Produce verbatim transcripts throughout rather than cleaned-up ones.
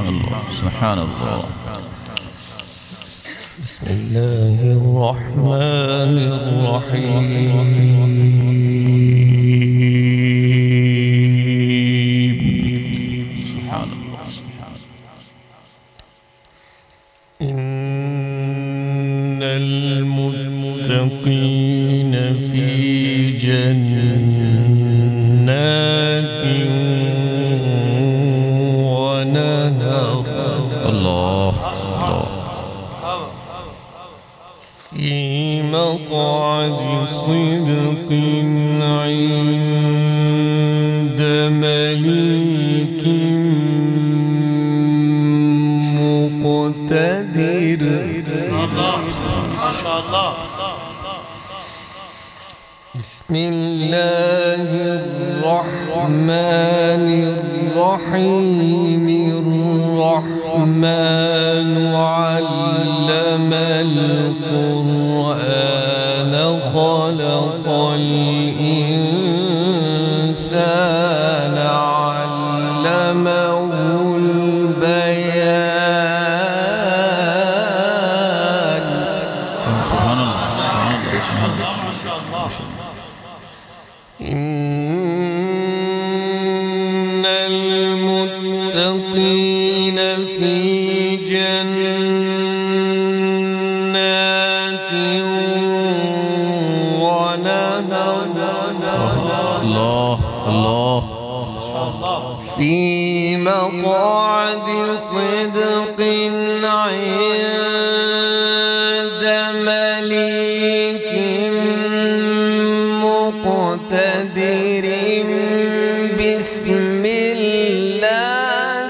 سبحان الله سبحان الله. بسم الله الرحمن الرحيم. سبحان الله سبحان الله. إن المتقين في جنات ونهر. الله في مقعد صدق عند مليك مقتدر. ما شاء الله. بسم الله الرحمن الرحيم. الرحمن علم القرآن خلق الإنسان علمه البيان. سبحان الله سبحان الله. إن المتقين في جنات ونهر. الله الله. في مقعد صدق عند مليك مقتدر. بسم الله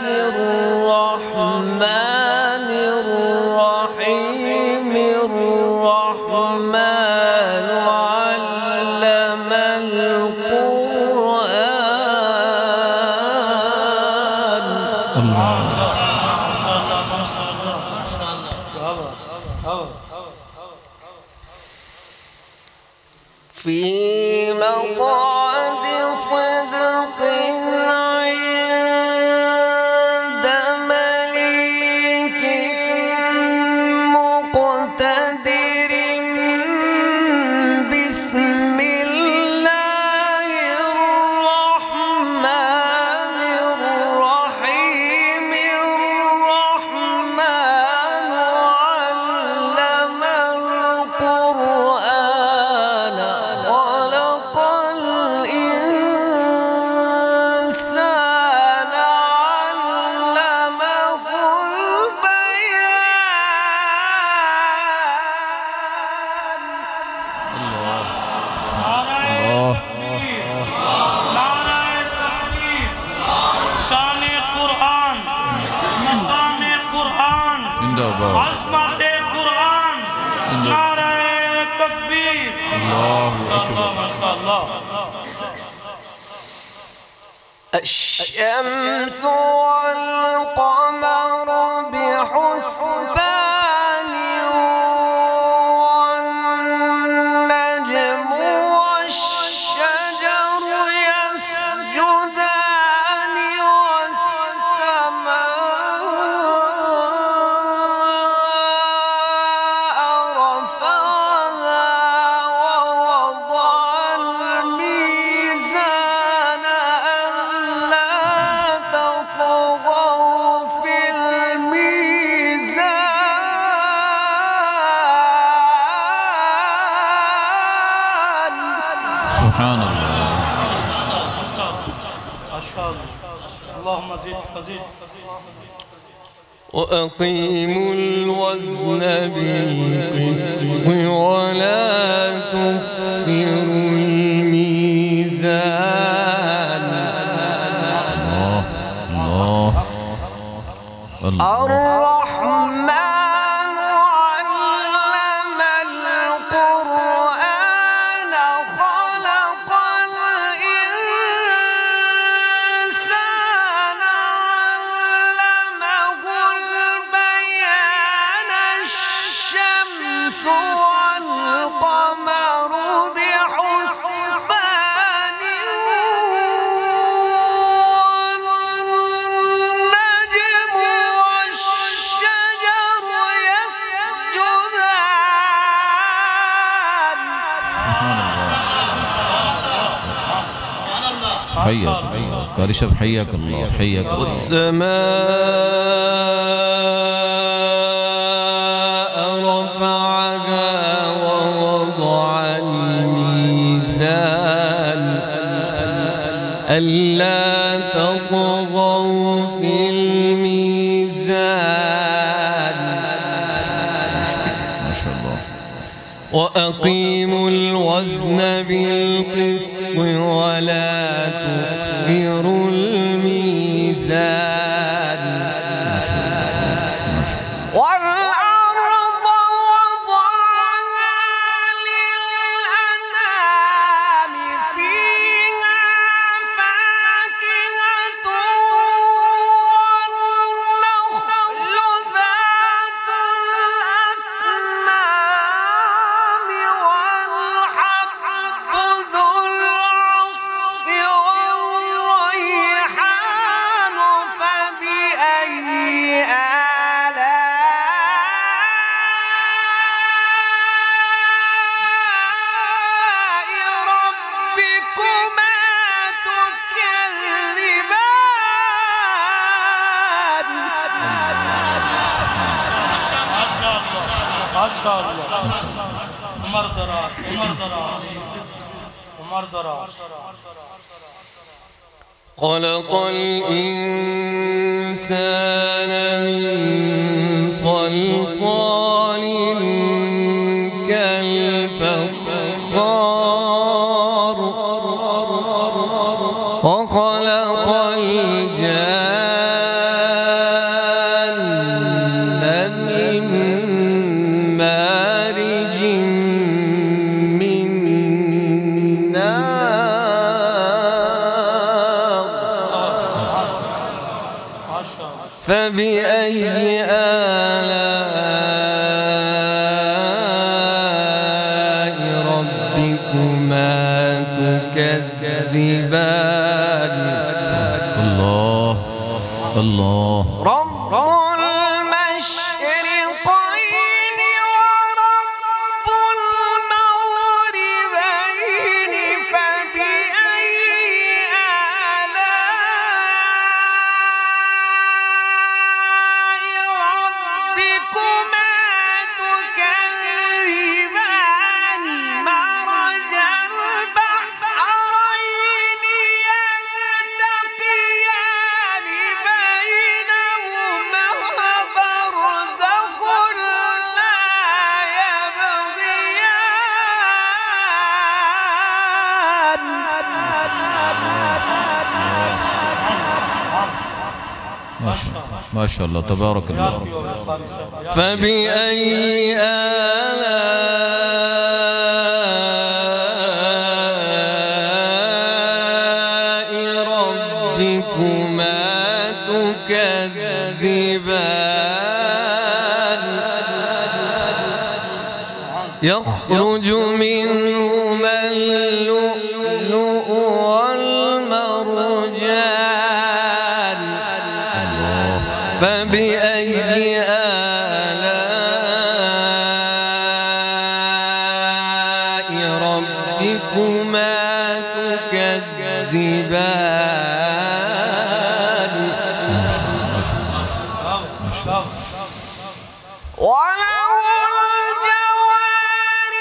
الرحمن الرحيم. الرحمن علم القرآن. الله في مقعد صدق عند مليك مقتدر. بسم الله الرحمن الرحيم. الرحمن علم القرآن خلق الإنسان علمه البيان. الله. नाराए तकबीर, शान-ए कुरान, मकाम-ए कुरान, जिंदाबाद. अज़मत-ए कुरान, नाराए तकबीर. الله أكبر. माशाअल्लाह. الشمس والقمر بحسبان والنجم والشجر يسجدان والسماء رفعها ووضع الميزان ألا تطغوا في الميزان. سبحان الله. اللهم زد فزد. وأقيموا الوزن بالقسط ولا تخسروا الميزان. الله الله. الرحمن علم القرآن خلق الإنسان علمه البيان. الشمس والقمر بحسبان والنجم حياك الله قاري شب حياك الله حياك الله. والسماء رفعها ووضع الميزان ألا تطغوا في الميزان ما شاء الله. وأقيموا الوزن بالقسط ولا تخسروا الميزان والأرض وضعها للأنام فيها فاكهة والنخل ذات الأكمام والحب ذو العصف والريحان فبأي آلاء ربكما تكذبان ما شاء الله عمر دراز عمر دراز عمر دراز. خلق الإنسان من صلصال كالفخار وخلق الجان من مارج من نار ما شاء الله. فبأي آلاء ربكما تكذبان الله الله. رب المشرقين ورب المغربين فبأي آلاء ربكما تكذبان مرج البحرين يلتقيان بينهما برزخ لا يبغيان ما شاء الله ما شاء الله تبارك الله. فبأي آلاء ربكما تكذبان يخرج منهما اللؤلؤ والمرجان فبأي آلاء ربكما تكذبان وله الجوار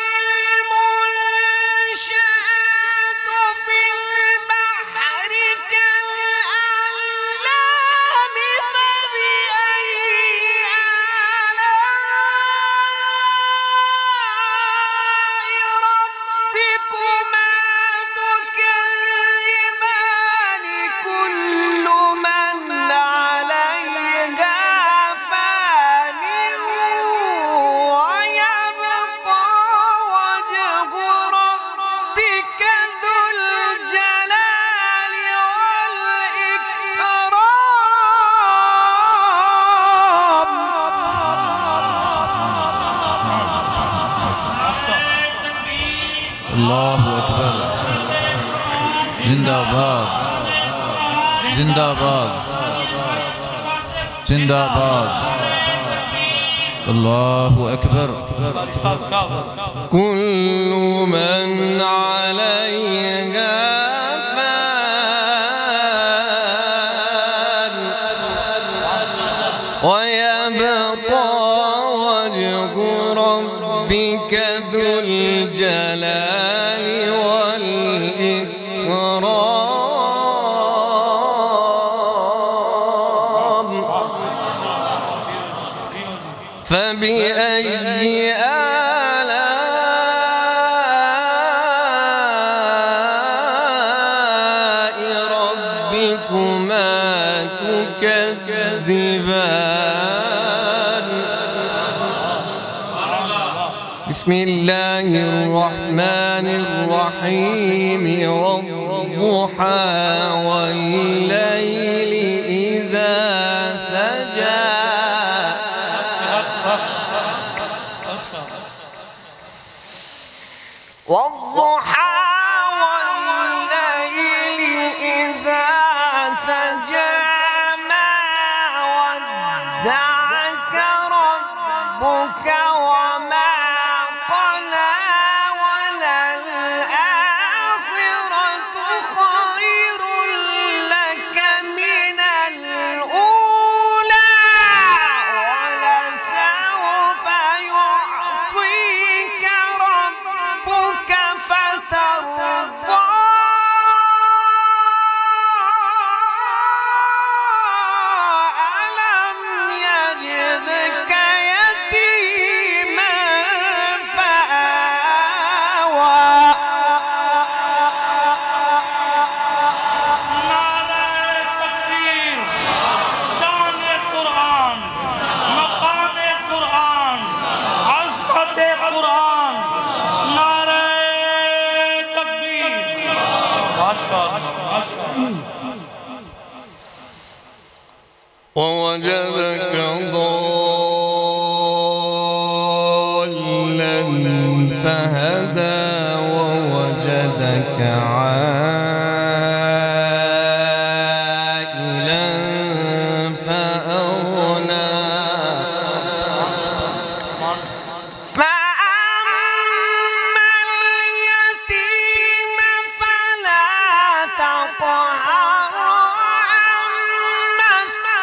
المنشآت في البحر كالأعلام فبأي آلاء ربكما تكذبان كل من عليها فان ويبقى وجه ربك ذو الجلال والإكرام. الله أكبر. زنداباد زنداباد زنداباد. الله أكبر. كل من عليها فان الإكرام فبأي آلاء ربكما تكذبان بسم الله الرحمن الرحيم والضحى والليل إذا سجى والضحى والليل إذا سجى ما ودعك ربك وما قلى وللآخرة خير لك من الأولى ولسوف يعطيك ربك فترضى ألم يجدك يتيما فآوى نعرہ تکبیر شان قرآن مقام قرآن عظمت قرآن نعرہ تکبیر ووجدك ضالا فهدى ووجدك عائلا فأغنى فأما اليتيم فلا تقهر أما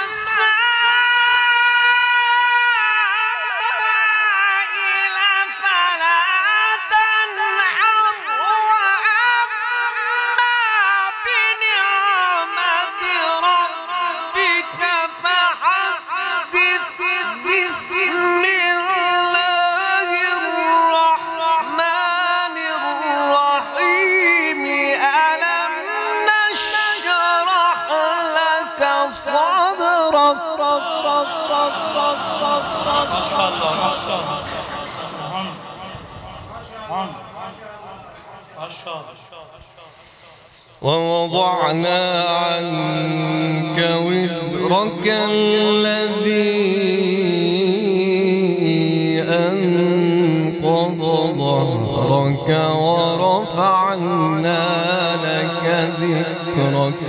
السائل فلا تنهر وأما بنعمة ربك فحدث بسم الله الرحمن الرحيم ألم نشرح لك صدرك ماشاءاللہ ماشاءاللہ ووضعنا عنك وزرك الذي أنقض ظهرك ورفعنا لك ذكرك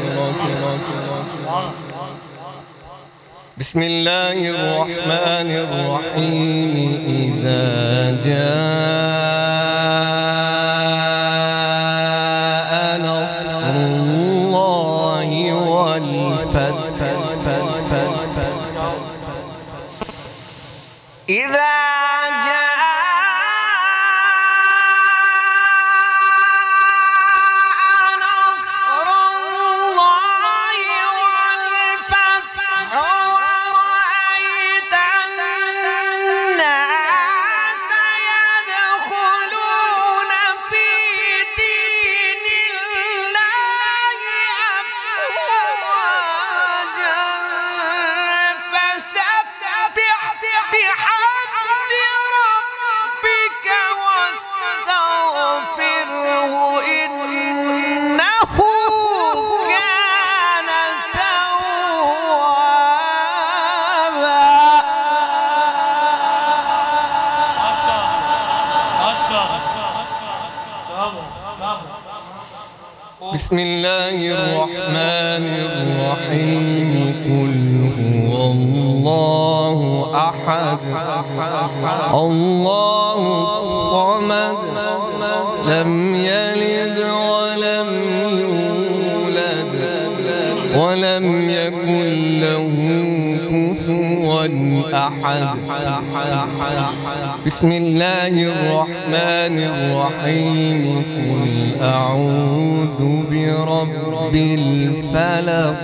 بسم الله الرحمن الرحيم إذا جاء نصر الله والفتح إذا بسم الله الرحمن الرحيم قل هو الله أحد الله الصمد لم يلد ولم يولد ولم يكن له كفوا أحد. بسم الله الرحمن الرحيم. قل أعوذ برب الفلق.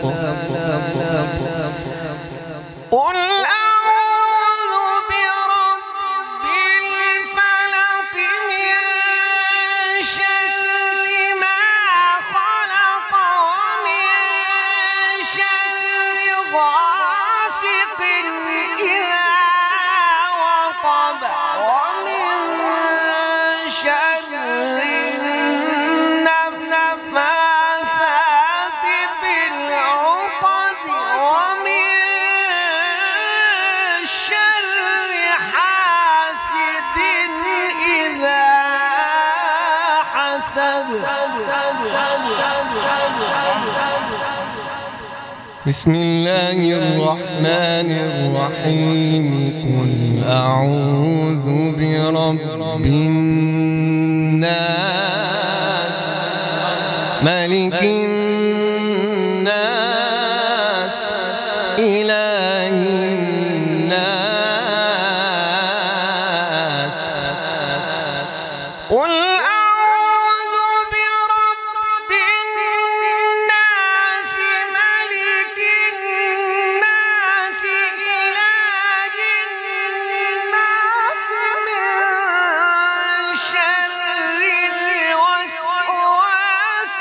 قل أعوذ برب الفلق من شر ما خلق ومن شر غاسق إذا وقب ومن شر النفاثات في العقد ومن شر حاسد إذا حسد. بسم الله الرحمن الرحيم. قل أعوذ برب الناس ملك الناس إله الناس. قل أعوذ برب الناس ملك الناس إله الناس من شر الوسواس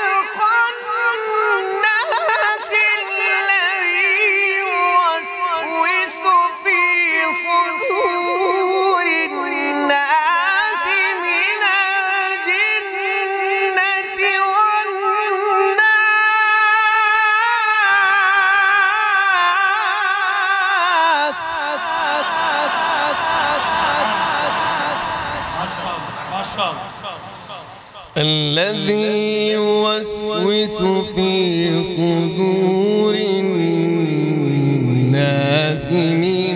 الخناس الذي يوسوس في صدور الناس من الجنة والناس. الذي يوسوس في صدور الناس من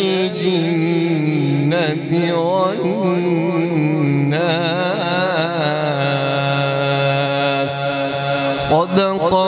الجنة والناس. صدق